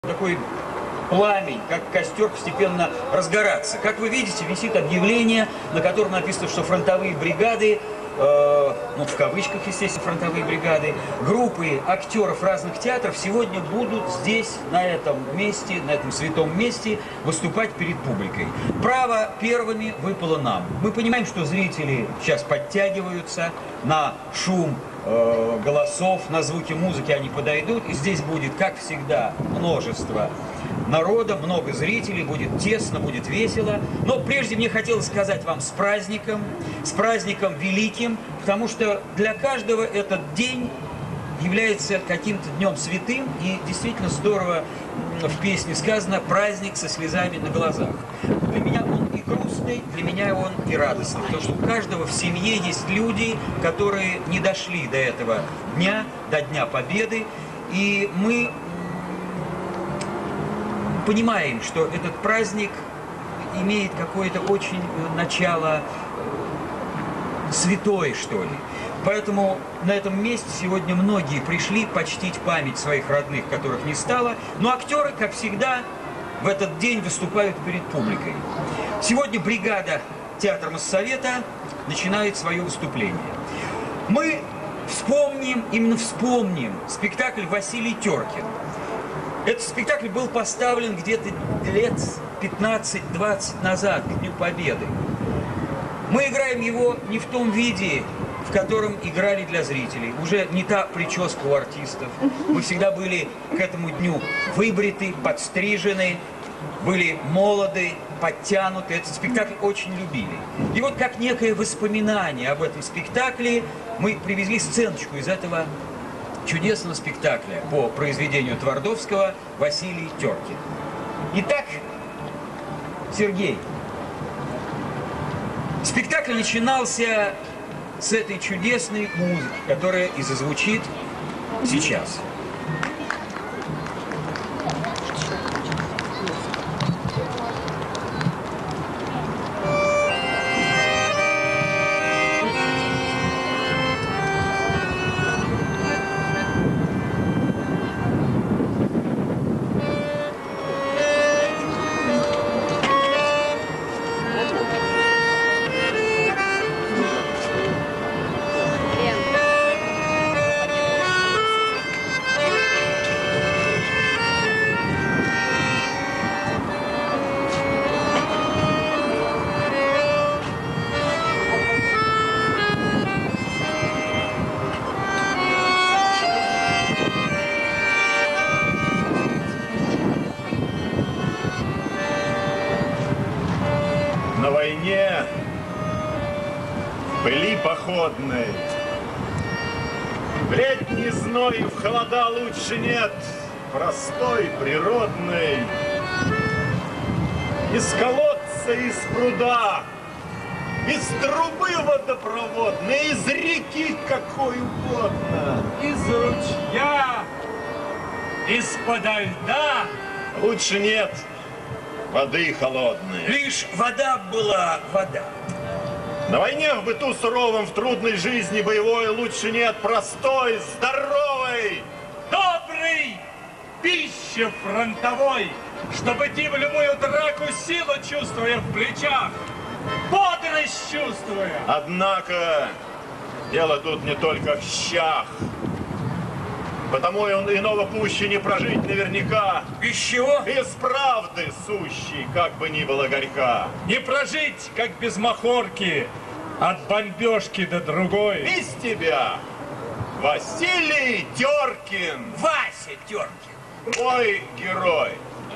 Такой пламень, как костер, постепенно разгораться. Как вы видите, висит объявление, на котором написано, что фронтовые бригады, ну, в кавычках, естественно, фронтовые бригады, группы актеров разных театров сегодня будут здесь, на этом месте, на этом святом месте, выступать перед публикой. Право первыми выпало нам. Мы понимаем, что зрители сейчас подтягиваются на шум голосов, на звуки музыки они подойдут, и здесь будет, как всегда, множество народа, много зрителей, будет тесно, будет весело. Но прежде мне хотелось сказать вам с праздником великим, потому что для каждого этот день является каким-то днем святым, и действительно здорово в песне сказано «праздник со слезами на глазах». Для меня он и грустный, для меня он и радостный, потому что у каждого в семье есть люди, которые не дошли до этого дня, до Дня Победы, и мы понимаем, что этот праздник имеет какое-то очень начало святое, что ли. Поэтому на этом месте сегодня многие пришли почтить память своих родных, которых не стало. Но актеры, как всегда, в этот день выступают перед публикой. Сегодня бригада Театра Моссовета начинает свое выступление. Мы вспомним, именно вспомним спектакль «Василий Теркин». Этот спектакль был поставлен где-то лет 15-20 назад, к Дню Победы. Мы играем его не в том виде, в котором играли для зрителей. Уже не та прическа у артистов. Мы всегда были к этому дню выбриты, подстрижены, были молоды, подтянуты. Этот спектакль очень любили. И вот как некое воспоминание об этом спектакле мы привезли сценочку из этого чудесного спектакля по произведению Твардовского «Василий Теркин». Итак, Сергей, спектакль начинался с этой чудесной музыки, которая и зазвучит сейчас. На войне, в пыли походной, в летний зной, в холода лучше нет, простой, природный. Из колодца, из пруда, из трубы водопроводной, из реки какой угодно. Из ручья, из-подо льда. Лучше нет воды холодной. Лишь вода была вода. На войне, в быту суровом, в трудной жизни боевой лучше нет простой, здоровой, Добрый пища фронтовой, чтобы идти в любую драку, силу чувствуя в плечах, бодрость чувствуя. Однако дело тут не только в щах, потому и иного пуще не прожить наверняка. Из чего? Из правды сущей, как бы ни было горька. Не прожить, как без махорки, от бомбежки до другой. Без тебя, Василий Теркин, Вася Теркин. мой герой.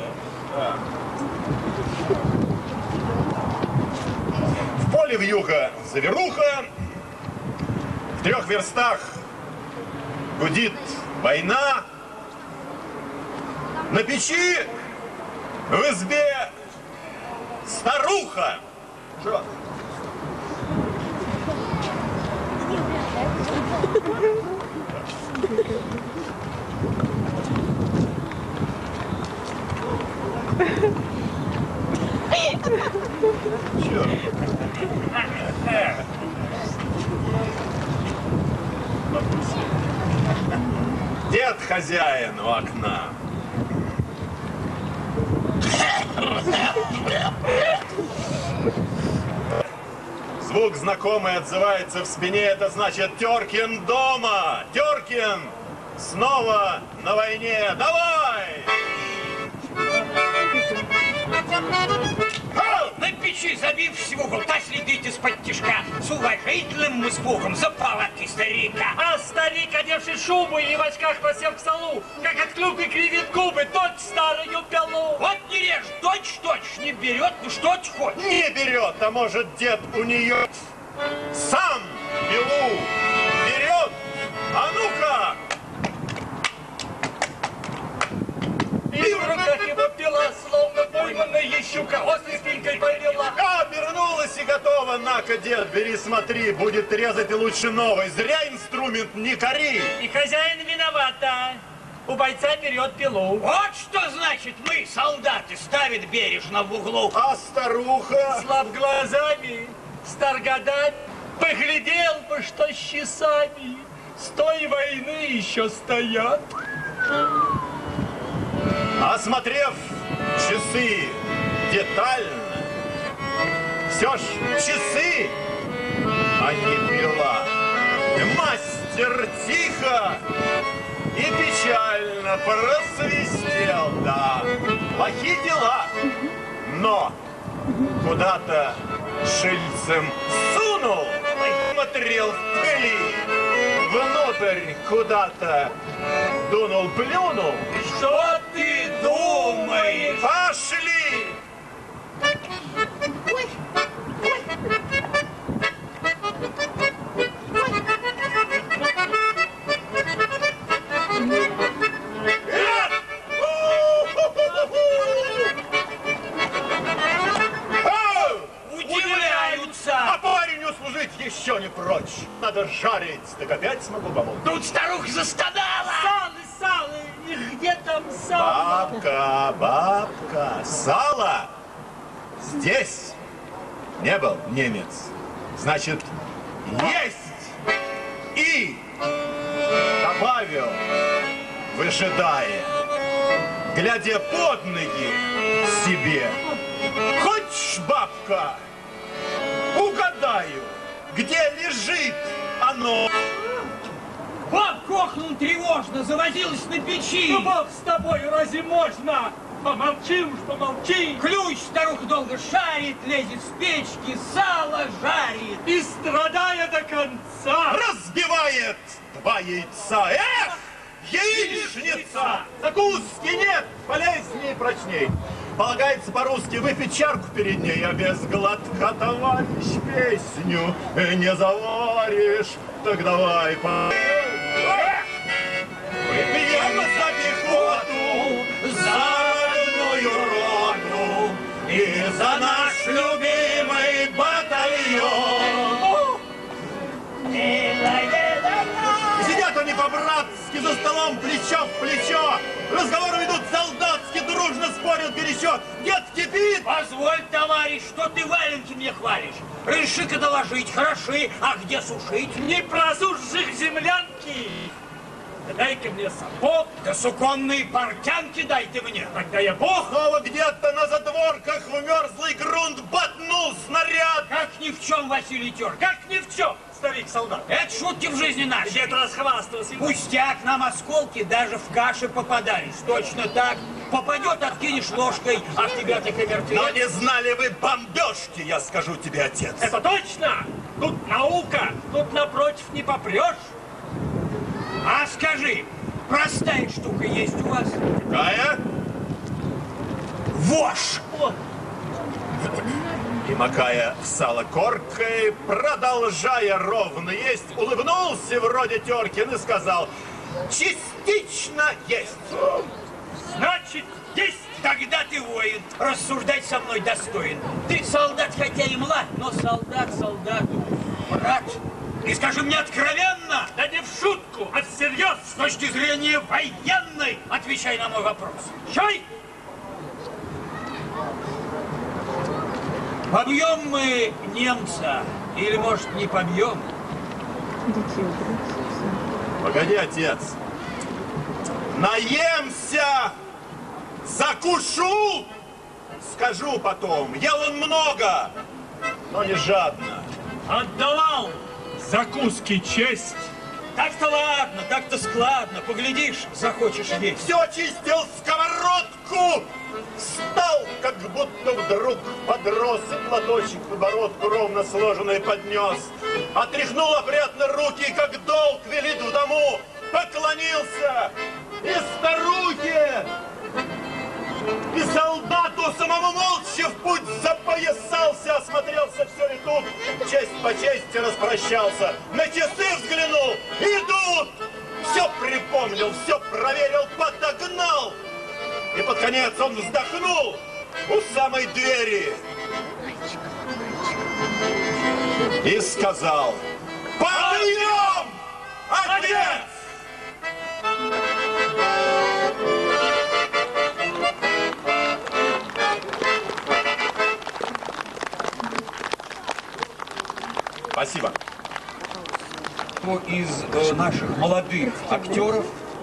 В поле вьюга завируха, в 3 верстах гудит война, на печи в избе старуха. Что? Черт. Дед хозяин у окна. Звук знакомый отзывается в спине, это значит Теркин дома! Теркин снова на войне! Давай! На печи, забившись в угол, та следит из-под тишка с уважительным испугом за палаткой старика. А старик, одевший шубу и в очках просел к столу, как от клюквы кривит губы, тот старую пилу. Вот не режь, точь-точь не берет, ну что ты хочешь? Не берет, а может дед у нее сам пилу берет? А ну-ка! И в руках его пила, словно пойманная щука, острой спинкой повела. Обернулась и готова. На-ка, дед, бери, смотри, будет резать и лучше новый. Зря инструмент не кори. И хозяин виноват, да. У бойца берет пилу. Вот что значит мы, солдаты, ставит бережно в углу. А старуха? Слаб глазами, стар годами, поглядел бы, что с часами с той войны еще стоят. Осмотрев часы детально, все ж часы, а не пила. Мастер тихо и печально просвистел, да, плохие дела, но куда-то шильцем сунул, смотрел в пыли, внутрь куда-то дунул, плюнул. Что ты думаешь? Пошли! Удивляются! А пареню служить еще не прочь. Надо жарить, так опять смогу помочь. Тут старуха застонала! Салы, и где там сало? Бабка, сало здесь не был немец. Значит, есть! И добавил, выжидая, глядя под ноги себе. Хочешь, бабка, угадаю, где лежит оно? Баб кохнул тревожно, завозилась на печи. Ну, Бог с тобой, разве можно? Помолчи уж, помолчи. Ключ старуха долго шарит, лезет с печки, сало жарит. И страдая до конца. Разбивает два яйца. Эх, яичница! Закуски нет, полезнее и прочней. Полагается по-русски выпить чарку перед ней, а без глотка, товарищ, песню не заваришь. Так давай выпьем за пехоту, за родную роду и за наш любимый батальон. Сидят они по-братски за столом, плечо в плечо. Разговоры ведут солдатски, дружно спорят горячо. Дед кипит. Позволь, товарищ, что ты валенки мне хвалишь? Реши-ка доложить, хороши, а где сушить? Не просушишь землянки. Дай-ка мне сапог. Да суконные портянки дай ты мне. Тогда я бог. Снова где-то на задворках в мерзлый грунт ботнул снаряд. Как ни в чем, Василий Терк. Как ни в чем, старик-солдат. Это шутки в жизни нашей. Где-то расхвастался. Пустяк, нам осколки даже в каше попадались. Точно так. Попадет, откинешь ложкой, а в тебя так и мертвец. Но не знали вы бомбежки, я скажу тебе, отец. Это точно. Тут наука. Тут напротив не попрешь. А скажи, простая штука есть у вас? Какая? Вошь! И макая в сало коркой, продолжая ровно есть, улыбнулся вроде Теркин и сказал: частично есть. Значит, есть. Тогда ты воин, рассуждать со мной достоин. Ты солдат, хотя и млад, но солдат солдату брат. И скажи мне откровенно, Да не в шутку, а всерьез. с точки зрения военной, отвечай на мой вопрос. Чай? Побьем мы немца или, может, не побьем? Погоди, отец. Наемся, закушу скажу потом. Ел он много, но не жадно. Отдавал закуски честь. Так-то ладно, так-то складно. Поглядишь, захочешь есть. Все чистил сковородку. Встал, как будто вдруг подрос, и платочек подбородку ровно сложенный поднес. Отряхнул опрятно руки, как долг велит в дому. Поклонился и старухе, и солдату самому молча в путь запоясался, осмотрелся, все ли тут, честь по чести распрощался, на часы взглянул, идут, все припомнил, все проверил, подогнал, и под конец он вздохнул у самой двери и сказал: «Пойдем, отец!» Спасибо. Из наших молодых актеров,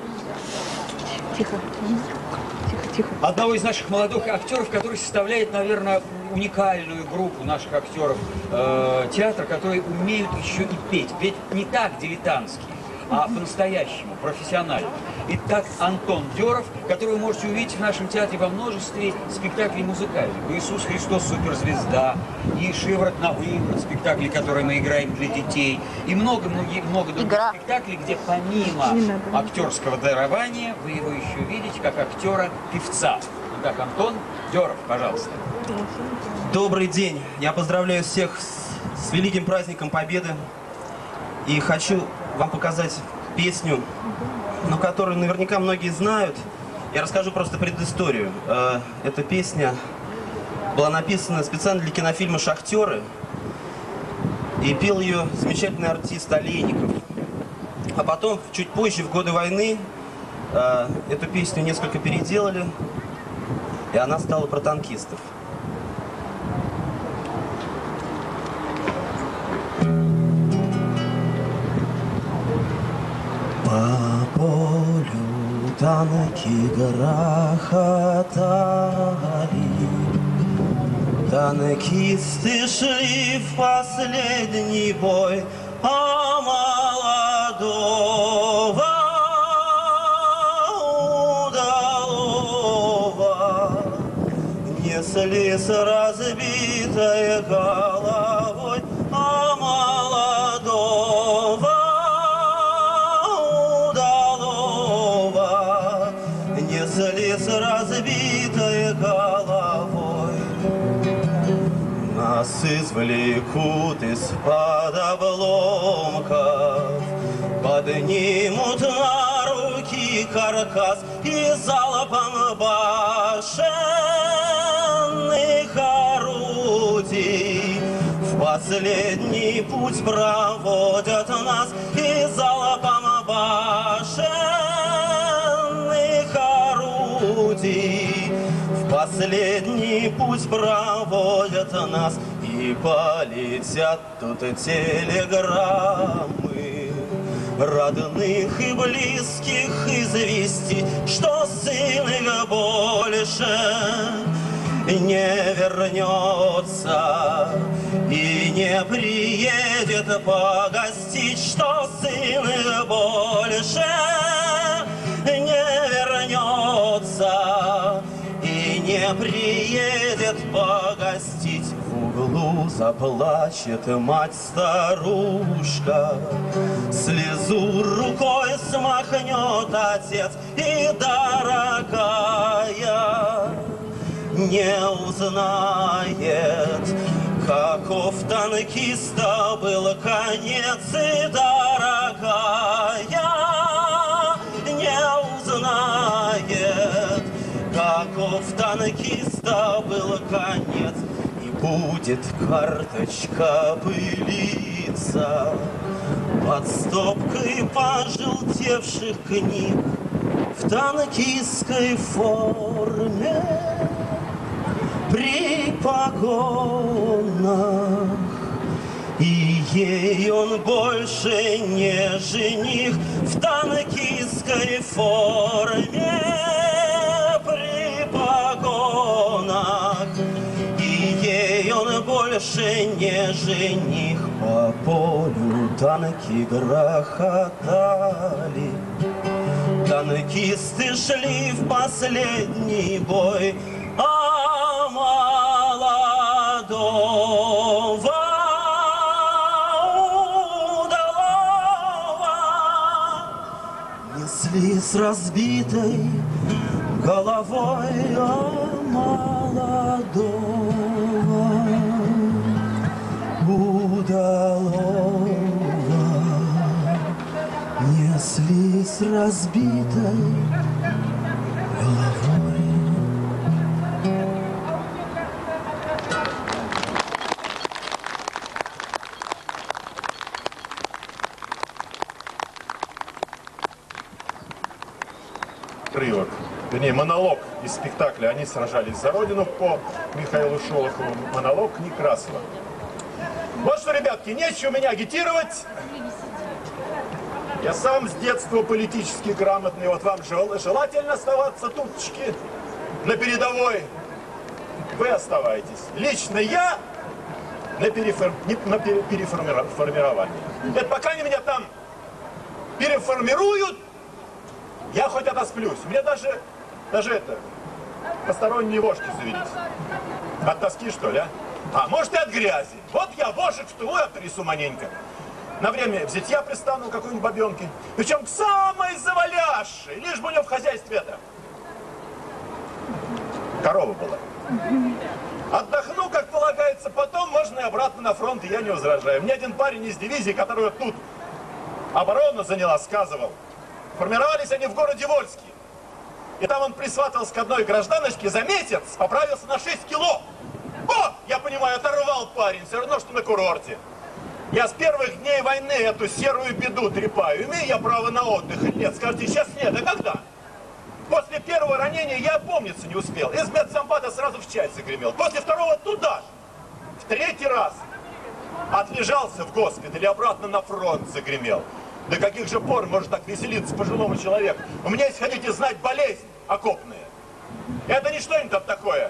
одного из наших молодых актеров, который составляет, наверное, уникальную группу наших актеров театра, которые умеют еще и петь. Петь не так дилетантски, а по-настоящему, профессионально. Итак, Антон Деров, которого вы можете увидеть в нашем театре во множестве спектаклей музыкальных. «Иисус Христос суперзвезда», и «Шиворот на выворот», спектакли, которые мы играем для детей, и много-много других спектаклей, где помимо актерского дарования вы его еще видите как актера-певца. Итак, Антон Деров, пожалуйста. Добрый день. Я поздравляю всех с великим праздником Победы. И хочу вам показать песню, но которую наверняка многие знают. Я расскажу просто предысторию. Эта песня была написана специально для кинофильма «Шахтеры». И пел ее замечательный артист Олейников. А потом, чуть позже, в годы войны, эту песню несколько переделали, и она стала про танкистов. По полю танки грохотали, танкисты шли в последний бой, а молодого удалого несли с разбитой головой, а молодого несли с разбитой головой. Нас извлекут из-под обломков, поднимут на руки каркас и залпом башенных орудий в последний путь проводят нас и залпом башенных орудий в последний путь проводят нас, и полетят тут телеграммы родных и близких известий, что сын их больше не вернется и не приедет погостить, что сын их больше не вернется и не приедет погостить. В углу заплачет мать-старушка, слезу рукой смахнет отец, и дорогая не узнает, каков танкиста был конец, и дорогая не узнает, каков танкиста был конец. И будет карточка пылиться под стопкой пожелтевших книг в танкистской форме, при погонах. И ей он больше не жених в танкистской форме, при погонах. И ей он больше не жених. По полю танки грохотали, танкисты шли в последний бой, а молодого удалого несли с разбитой головой, а молодого удалого несли с разбитой головой. Отрывок, вернее, монолог из спектакля «Они сражались за Родину» по Михаилу Шолохову, монолог Некрасова. Вот что, ребятки, нечего меня агитировать. Я сам с детства политически грамотный. Вот вам желательно оставаться туточки на передовой. Вы оставайтесь. Лично я на переформировании. Это пока они меня там переформируют, я хоть отосплюсь. Мне даже это, посторонние вошки завелись. От тоски, что ли, а? А может и от грязи. Вот я вошек втулую отрису маненько. На время взятья пристану какой-нибудь бабенки. Причем к самой заваляшей, лишь бы у него в хозяйстве это корова была. Отдохну, как полагается, потом можно и обратно на фронт, и я не возражаю. Мне один парень из дивизии, который тут оборону заняла, сказывал. Формировались они в городе Вольске. И там он присватывался к одной гражданочке, за месяц поправился на 6 кило. О, я понимаю, оторвал парень, все равно, что на курорте. Я с первых дней войны эту серую беду трепаю. Имею я право на отдых или нет? Скажите, сейчас нет, а когда? После первого ранения я опомниться не успел. Из медсамбата сразу в часть загремел. После второго туда же. В третий раз отлежался в госпитале, обратно на фронт загремел. До каких же пор может так веселиться пожилому человеку? У меня, если хотите знать, болезнь окопная. Это не что-нибудь там такое.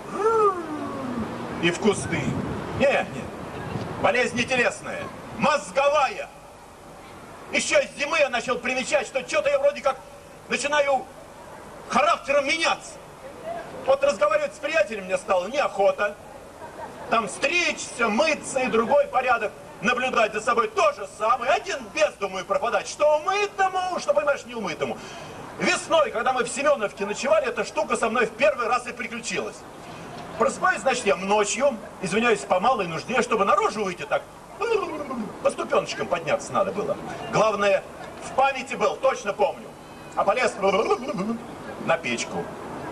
И в кусты. Нет. Болезнь не телесная, мозговая. Еще с зимы я начал примечать, что что-то я вроде как начинаю характером меняться. Вот разговаривать с приятелем мне стало неохота. Там стричься, мыться и другой порядок. Наблюдать за собой то же самое. Один без, думаю, пропадать. Что умытому, что, понимаешь, не умытому. Весной, когда мы в Семеновке ночевали, эта штука со мной в первый раз и приключилась. Просыпаюсь, значит, я ночью, извиняюсь, по малой нужде, чтобы наружу выйти так, по ступеночкам подняться надо было. Главное, в памяти был, точно помню. А полез на печку.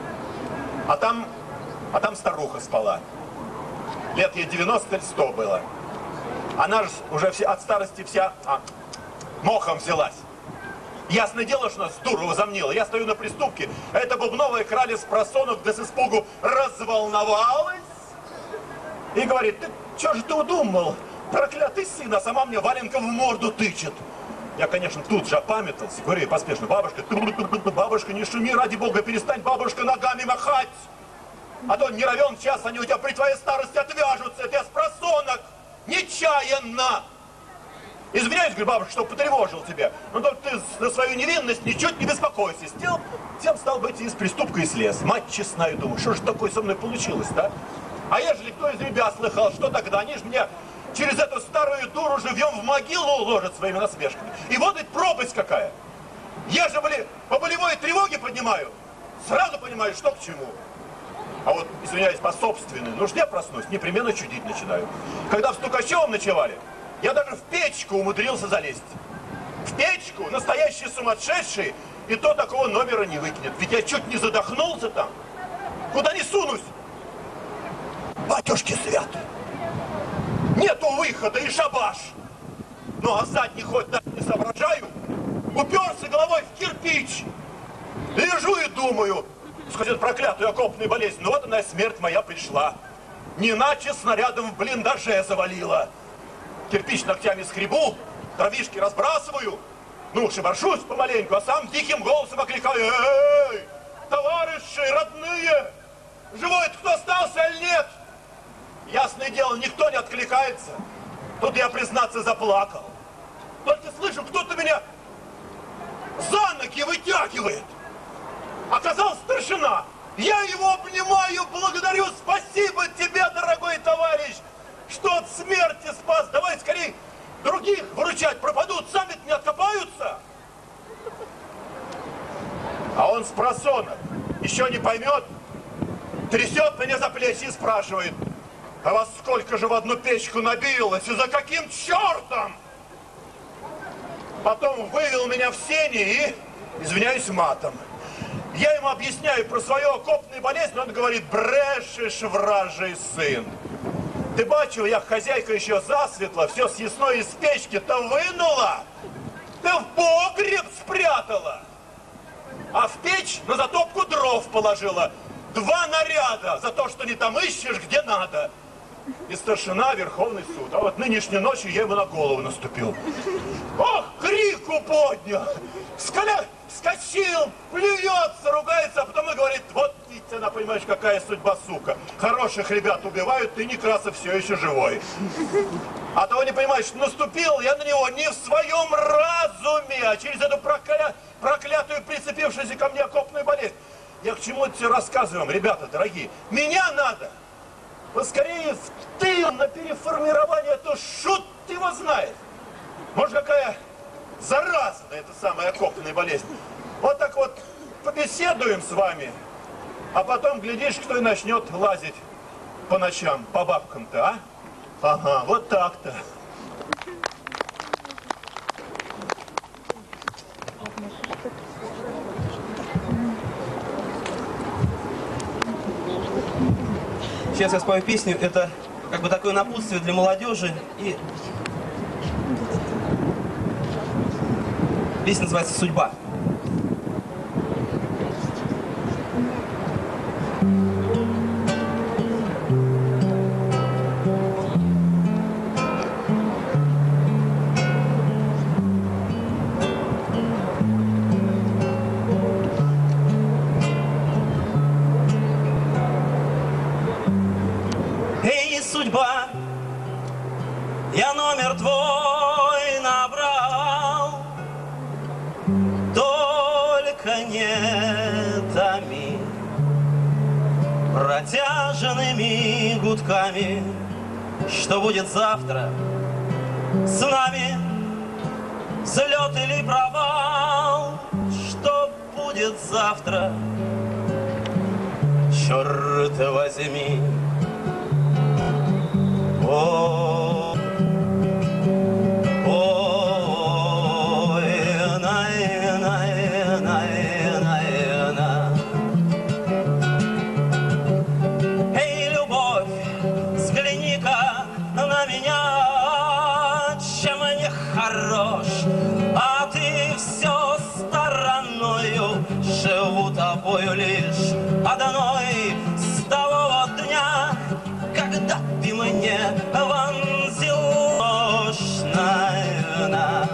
А там старуха спала. Лет ей 90 или 100 было. Она же уже от старости вся мохом взялась. Ясное дело, что нас дуру возомнила. Я стою на приступке, а эта бубновая краля с просонок да с испугу разволновалась. И говорит: ты что же ты удумал, проклятый сын, а сама мне валенком в морду тычет. Я, конечно, тут же опамятовался, говорю ей поспешно: бабушка, бабушка, не шуми, ради бога, перестань, бабушка, ногами махать. А то не равен час, они у тебя при твоей старости отвяжутся, это я с просонок, нечаянно. Извиняюсь, говорю, бабушка, что потревожил тебя. Но только ты за свою невинность ничуть не беспокойся. Тем, стал быть, из преступка и слез. Мать честная, думаю, что же такое со мной получилось-то? А ежели кто из ребят слыхал, что тогда? Они же меня через эту старую дуру живьем в могилу уложат своими насмешками. И вот ведь пропасть какая. Ежели по болевой тревоге поднимаю, сразу понимаю, что к чему. А вот, извиняюсь, по собственной нужде проснусь, непременно чудить начинаю. Когда в Стукачевом ночевали, я даже в печку умудрился залезть. В печку настоящий сумасшедший, и то такого номера не выкинет. Ведь я чуть не задохнулся там. Куда не сунусь? Батюшки святы. Нету выхода и шабаш. Ну а задний ход так не соображаю. Уперся головой в кирпич. Лежу и думаю, сквозь эту проклятую окопную болезнь, ну вот она, смерть моя пришла. Не иначе снарядом в блиндаже завалила. Кирпич ногтями скребу, травишки разбрасываю, ну, шебаршусь помаленьку, а сам тихим голосом окликаю: эй, товарищи, родные, живой кто остался или нет? Ясное дело, никто не откликается. Тут я, признаться, заплакал. Только слышу, кто-то меня за ноги вытягивает. Оказался старшина. Я его обнимаю, благодарю. Спасибо тебе, дорогой товарищ, что от смерти спас. Давай скорее других выручать пропадут, сами-то не откопаются. А он спросонок, еще не поймет, трясет меня за плечи и спрашивает: а вас сколько же в одну печку набилось и за каким чертом? Потом вывел меня в сени и, извиняюсь, матом. Я ему объясняю про свою окопную болезнь, он говорит: брешешь, вражий сын. Ты бачил, як хозяйка еще засветла, все съестное из печки-то вынула, ты в погреб спрятала, а в печь на затопку дров положила. 2 наряда за то, что не там ищешь, где надо. И старшина, Верховный суд. А вот нынешней ночью я ему на голову наступил. Ох, крику поднял! Вскочил, плюется, ругается, а потом и говорит: вот ведь она, понимаешь, какая судьба, сука. Хороших ребят убивают, ты, Некрасов, все еще живой. А того не понимаешь, наступил я на него не в своем разуме, а через эту проклятую прицепившуюся ко мне окопную болезнь. Я к чему тебе рассказываю, ребята дорогие? Меня надо поскорее в тыл на переформирование, а то шут его знает. Может, какая зараза эта самая окопная болезнь. Вот так вот побеседуем с вами, а потом, глядишь, кто и начнет лазить по ночам, по бабкам-то, а? Ага, вот так-то. Сейчас я спою песню, это как бы такое напутствие для молодежи. И песня называется «Судьба». Судьба, я номер твой набрал, только не томи протяженными гудками. Что будет завтра с нами, взлет или провал? Что будет завтра, черт возьми? Ой, эй, любовь, взгляни-ка на меня, чем не хорош, а ты все стороною, живу тобою лишь одной с того дня, когда ты мне вонзил ложь на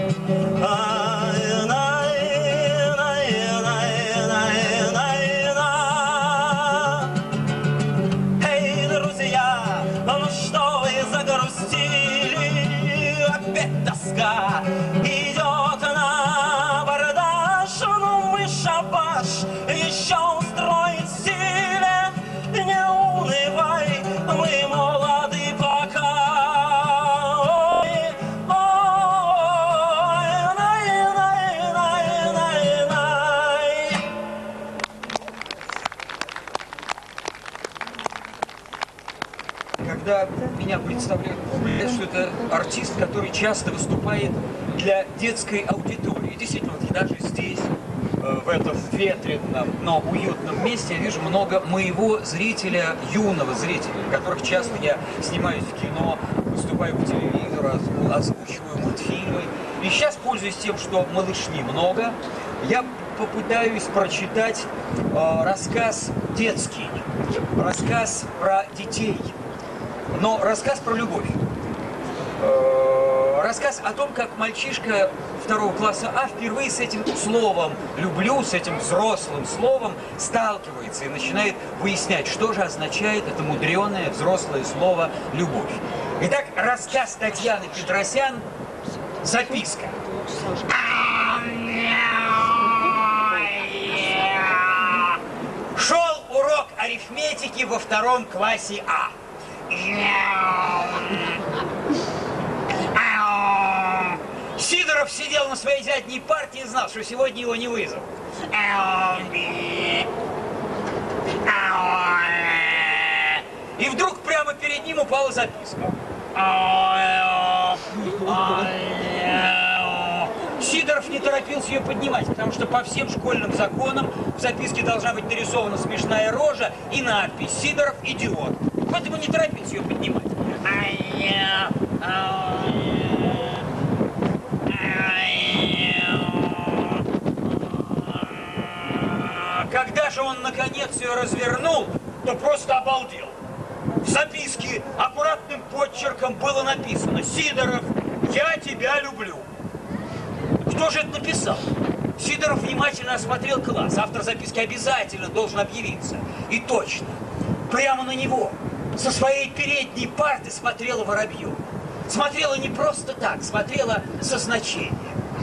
Эй, друзья, ну что вы загрустили? Опять тоска идет на бардаш, ну мы шабаш еще устроить силе. Не унывай, мы молоды пока. Ой, ой, най. Когда меня представляют, что это артист, который часто выступает для детской аудитории. Действительно, вот даже здесь, в этом ветреном, но уютном месте, я вижу много моего зрителя, юного зрителя, которых часто я снимаюсь в кино, выступаю по телевизору, озвучиваю мультфильмы. И сейчас, пользуясь тем, что малышни много, я попытаюсь прочитать рассказ детский, рассказ про детей, но рассказ про любовь. Рассказ о том, как мальчишка 2 класса А впервые с этим словом «люблю», с этим взрослым словом сталкивается и начинает выяснять, что же означает это мудреное взрослое слово «любовь». Итак, рассказ Татьяны Петросян «Записка». Шел урок арифметики во 2 классе А. Сидоров сидел на своей задней парте и знал, что сегодня его не вызовут. И вдруг прямо перед ним упала записка. Сидоров не торопился ее поднимать, потому что по всем школьным законам в записке должна быть нарисована смешная рожа и надпись «Сидоров идиот». Поэтому не торопился ее поднимать. Когда же он наконец ее развернул, то просто обалдел. В записке аккуратным почерком было написано: «Сидоров, я тебя люблю». Кто же это написал? Сидоров внимательно осмотрел класс. Автор записки обязательно должен объявиться. И точно, прямо на него, со своей передней парты смотрела Воробьева. Смотрела не просто так, смотрела со значением.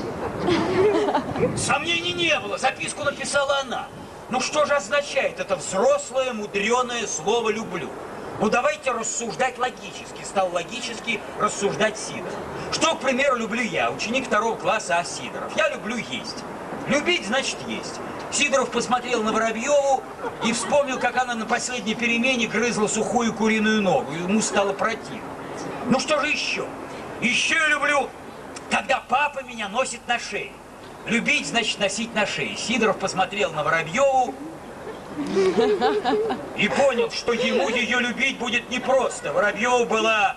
Сомнений не было, записку написала она. Ну что же означает это взрослое, мудреное слово «люблю»? Ну давайте рассуждать логически. Стал логически рассуждать Сидоров. Что, к примеру, люблю я, ученик 2 класса А. Сидоров? Я люблю есть. Любить значит есть. Сидоров посмотрел на Воробьеву и вспомнил, как она на последней перемене грызла сухую куриную ногу. Ему стало противно. Ну что же еще? Еще я люблю, когда папа меня носит на шее. Любить значит носить на шее. Сидоров посмотрел на Воробьеву и понял, что ему ее любить будет непросто. Воробьева была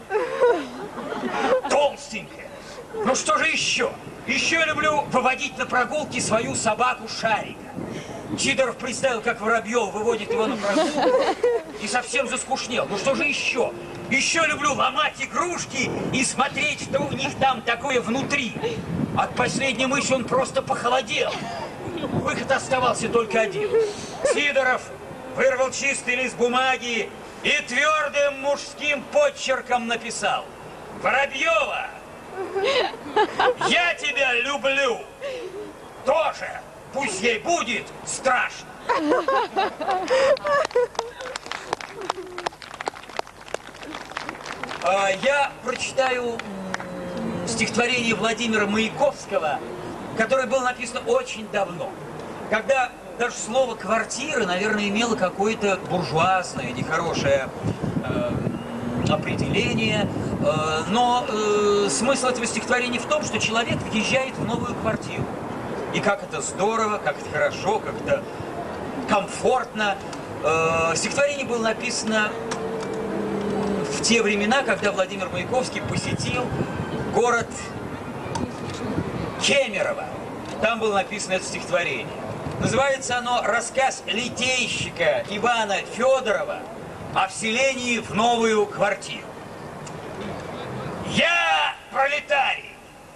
толстенькая. Ну что же еще? Еще я люблю выводить на прогулки свою собаку Шарика. Сидоров представил, как Воробьев выводит его на прогулку и совсем заскучнел. Ну что же еще? Еще люблю ломать игрушки и смотреть, что у них там такое внутри. От последней мысли он просто похолодел. Выход оставался только один. Сидоров вырвал чистый лист бумаги и твердым мужским почерком написал: «Воробьева, я тебя люблю. Тоже пусть ей будет страшно». Я прочитаю стихотворение Владимира Маяковского, которое было написано очень давно, когда даже слово «квартира», наверное, имело какое-то буржуазное, нехорошее определение, но смысл этого стихотворения в том, что человек въезжает в новую квартиру. И как это здорово, как это хорошо, как это комфортно. Стихотворение было написано в те времена, когда Владимир Маяковский посетил город Кемерово. Там было написано это стихотворение. Называется оно «Рассказ литейщика Ивана Федорова о вселении в новую квартиру». Я пролетарий.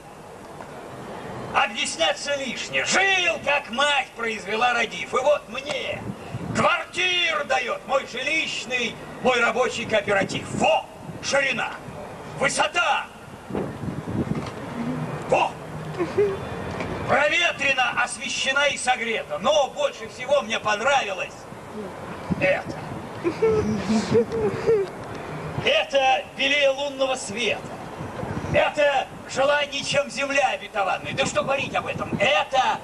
Объясняться лишнее. Жил, как мать произвела, родив. И вот мне квартиру дает мой жилищный, мой рабочий кооператив. Во! Ширина! Высота! Во! Проветрена, освещена и согрета. Но больше всего мне понравилось это. Это белее лунного света. Это желание, чем земля обетованная. Да что говорить об этом? Это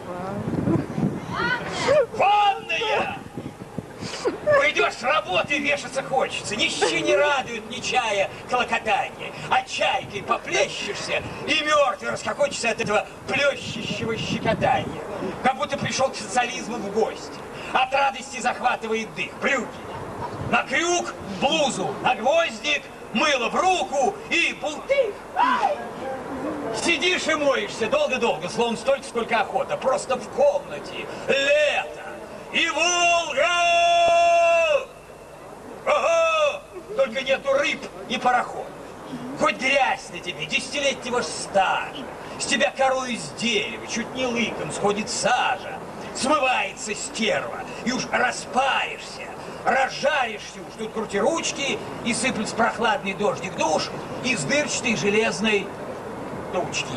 ванная! Придешь с работы, вешаться хочется. Ничего не радует, ни чая, клокотание. А чайкой поплещешься, и мертвый расхохочешься от этого плещущего щекотания. Как будто пришел к социализму в гости. От радости захватывает дых. Брюки на крюк, блузу на гвоздик, мыло в руку и бултых. Сидишь и моешься долго-долго, словно столько, сколько охота. Просто в комнате. Лето. И Волга! Ого! Только нету рыб и пароход. Хоть грязь на тебе, десятилетнего стажа, с тебя корой из дерева, чуть не лыком сходит сажа, смывается стерва, и уж распаришься, разжаришься уж, тут крути ручки, и сыплется прохладный дождик душ из дырчатой железной ручки.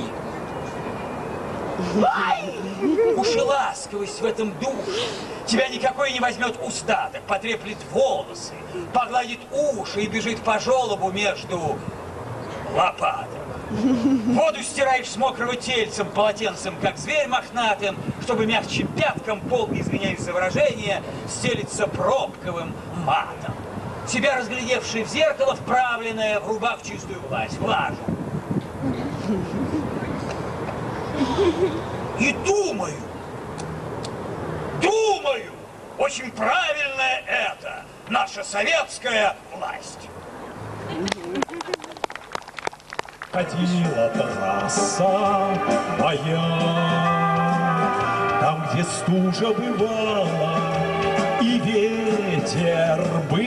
Уж и ласковость в этом душе тебя никакой не возьмет устаток, потреплет волосы, погладит уши и бежит по желобу между лопаток. Воду стираешь с мокрого тельцем, полотенцем, как зверь мохнатым, чтобы мягче пяткам пол, извиняюсь за выражение, стелится пробковым матом. Себя разглядевший в зеркало, вправленное в рубах чистую власть, влажу. И думаю, очень правильная это наша советская власть. Ходила трасса моя, там, где стужа бывала, и ветер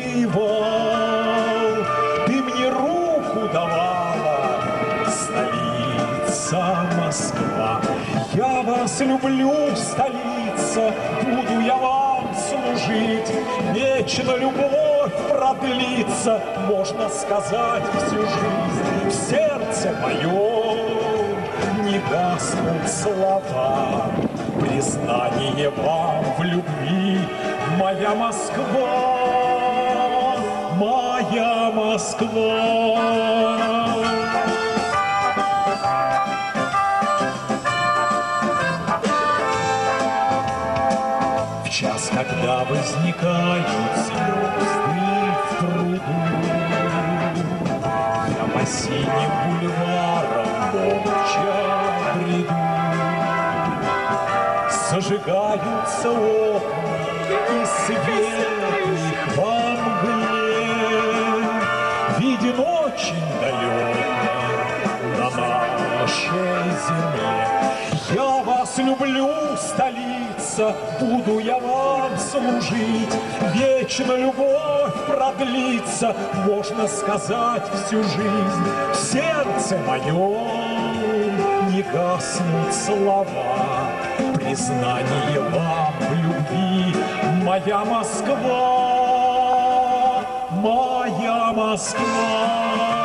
бывал. Ты мне руку давала, столица Москва. Я вас люблю, столица, буду я вам служить. Вечно любовь продлится, можно сказать, всю жизнь. В сердце моем не гаснут слова, признание вам в любви, моя Москва, моя Москва. В час, когда возникают звезды в труду, я по синим бульварам молча бреду. Зажигаются окна, и свет их во мгле виден очень далеко на нашей земле. Я вас люблю, столица, буду я вам служить. Вечно любовь продлится, можно сказать, всю жизнь. В сердце моем не гаснут слова, признание вам в любви, моя Москва, моя Москва.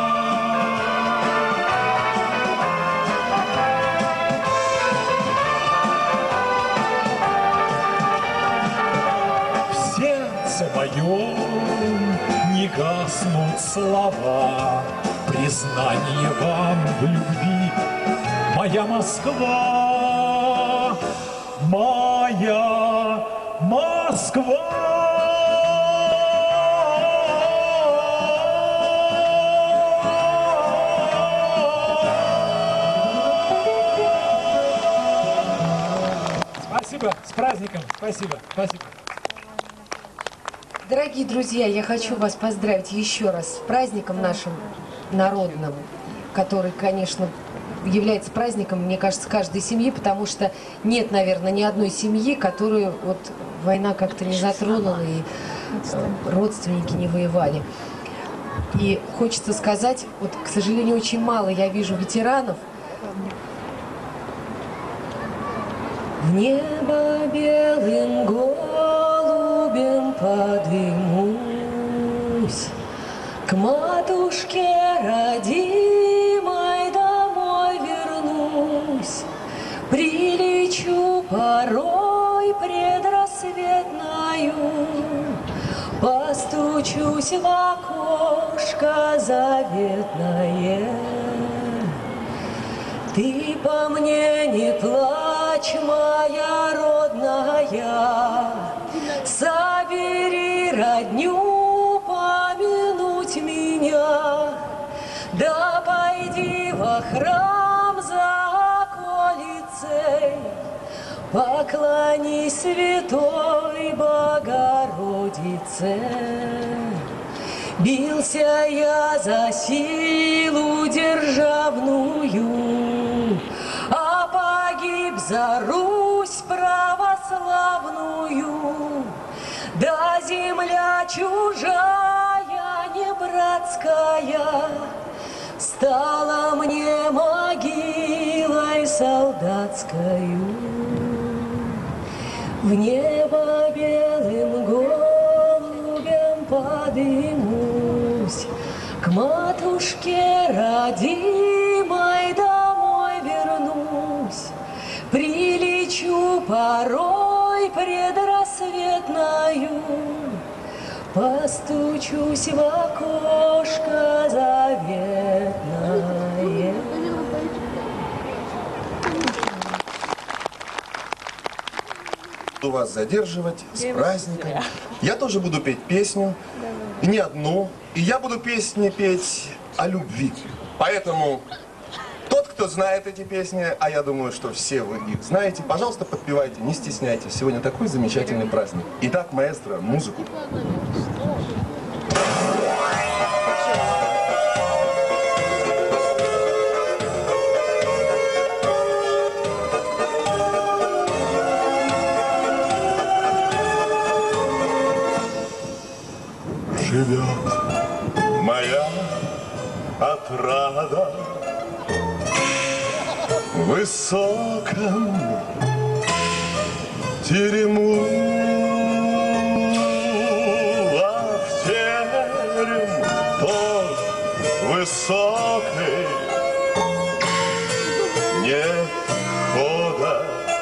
Моем не гаснут слова, признание вам в любви, моя Москва, моя Москва. Спасибо, с праздником, спасибо, спасибо. Дорогие друзья, я хочу вас поздравить еще раз с праздником нашим народным, который, конечно, является праздником, мне кажется, каждой семьи, потому что нет, наверное, ни одной семьи, которую вот война как-то не затронула и родственники не воевали. И хочется сказать, вот, к сожалению, очень мало я вижу ветеранов. В небо белым голубем подымусь, к матушке родимой домой вернусь, прилечу порой предрассветною, постучусь в окошко заветное. Ты по мне не плачь, моя родная, собери родню помянуть меня, да пойди во храм за околицей, поклонись святой Богородице. Бился я за силу державную, а погиб за Русь православную. Да земля чужая, не братская, стала мне могилой солдатскою. В небо белым голубем подымусь, к матушке родимой домой вернусь. Прилечу порой предрассветною, постучусь в окошко заветное. Буду вас задерживать с праздником. Я тоже буду петь песню, и не одну. И я буду песни петь о любви. Поэтому тот, кто знает эти песни, а я думаю, что все вы их знаете, пожалуйста, подпевайте, не стесняйтесь. Сегодня такой замечательный праздник. Итак, маэстро, музыку. Живет моя отрада в высоком терему, а в терем тот высокий нет хода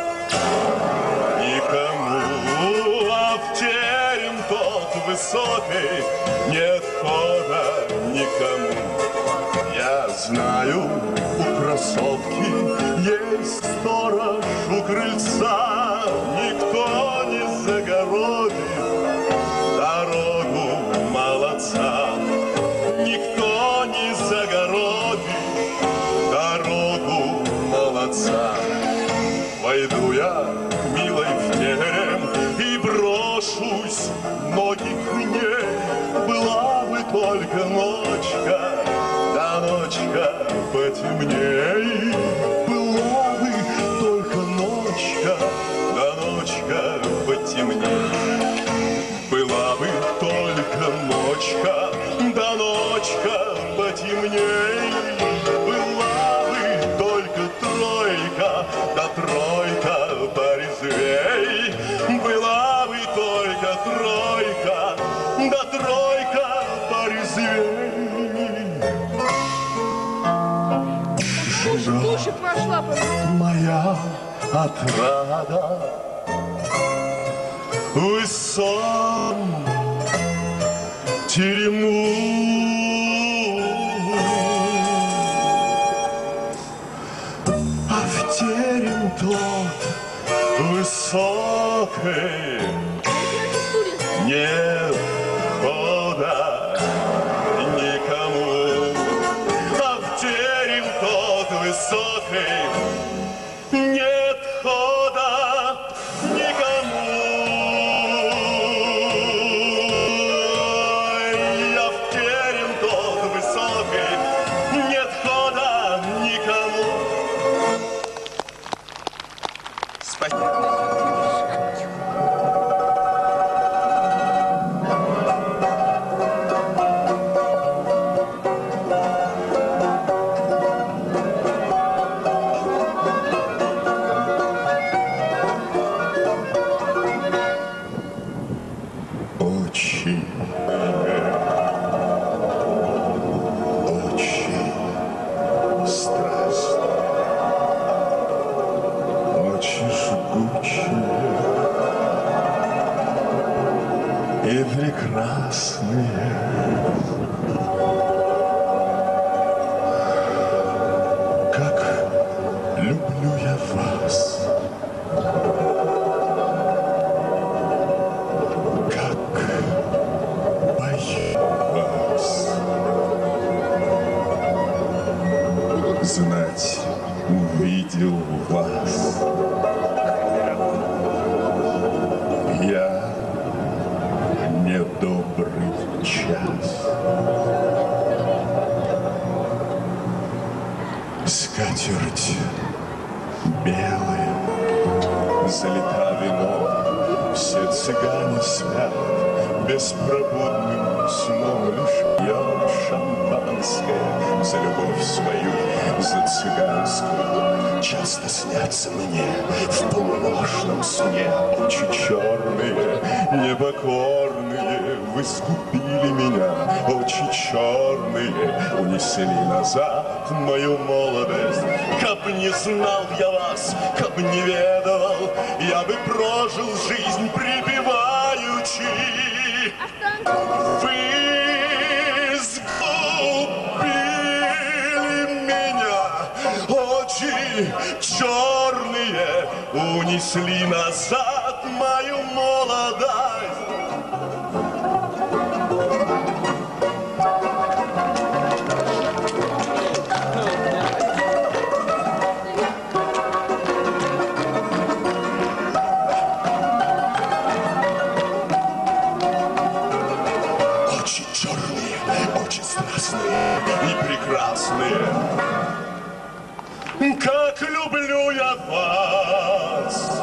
никому, а в терем тот высокий нет хода никому. Я знаю, у красотки есть сторож у крыльца, никто не загородит дорогу молодца, никто не загородит дорогу молодца. Войду я к милой в терем и брошусь ноги к ней. Была бы только ночка, да ночка потемней. Была бы только ночка, да ночка потемней. Была бы только ночка, да ночка потемней. Была бы только тройка, да тройка порезвей. Была бы только тройка, да тройка порезвей. Души прошла. Моя отрада в высоком терему, а в терем тот высокий нет хода никому, а в терем тот высокий нет хода никому. А в терем тот высокий нет хода никому. Спасибо. Очень, очень страстно, очень жгучие и прекрасные. Как люблю я вас. Знать, увидел вас я недобрый час. Скатерть белая, залита вином, все цыгане спят беспробудным клянусь, но лишь я шампанское за любовь свою, за цыганскую. Часто снятся мне в полуношном сне очи черные, непокорные. Вы сгубили меня, очи черные, унесли назад мою молодость. Как бы не знал я вас, как бы не ведал, я бы прожил жизнь припеваючи. Вы сгубили меня, очи черные, унесли назад мою молодость. И прекрасные, как люблю я вас,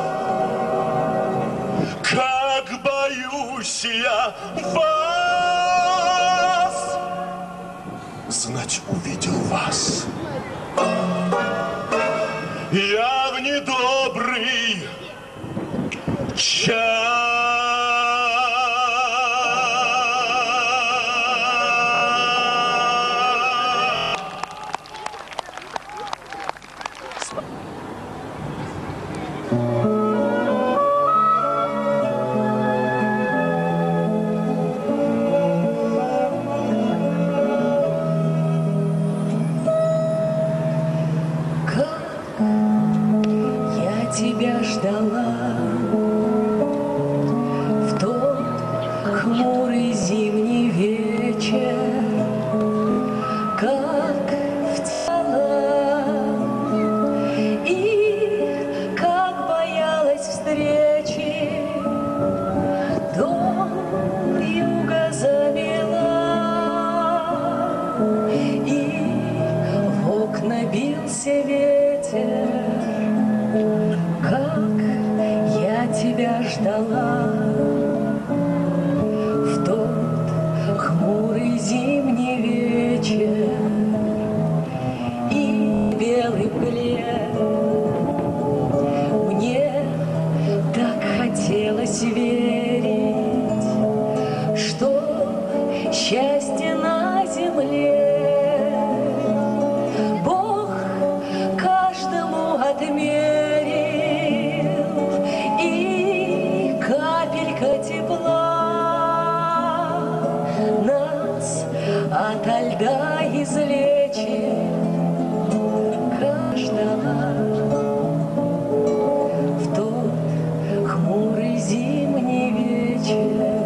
как боюсь я вас. Знать, увидел вас я в недобрый час. Тебя ждала в тот хмурый зимний вечер, как в тело, и как боялась встречи. Дом юга замела, и в окна бился ветер. Как я тебя ждала в тот хмурый зимний вечер, и в белой мгле мне так хотелось верить, что счастье на земле Бог каждому отмерил. Ото льда излечит каждого в тот хмурый зимний вечер.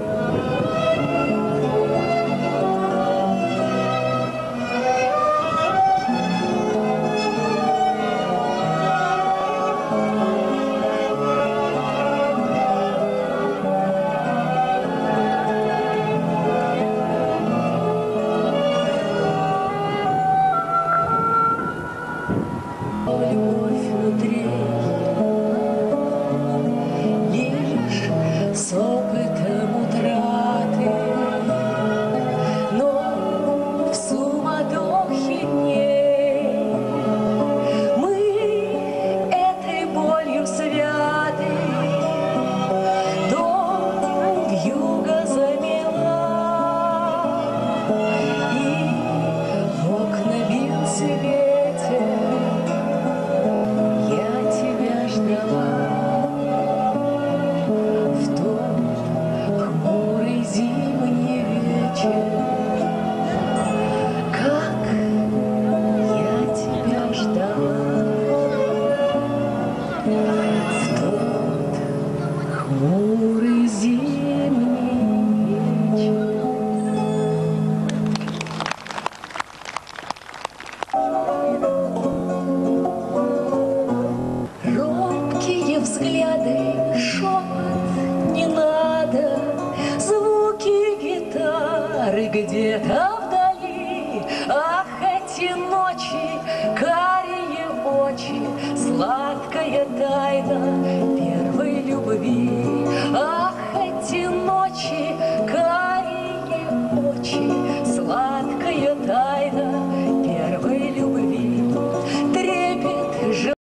Любовь внутри, лишь с опытом утраты, но в суматохе дней мы этой болью святы. Дом вьюга замела, и в окна бился ветер. В тот хмурый зимний вечер, как я тебя ждала, в тот хмурый зимний вечер. Робкие взгляды, шепот не надо, звуки гитары где-то вдали. Ах, эти ночи, карие очи, сладкая тайна первой любви. Ах, эти ночи.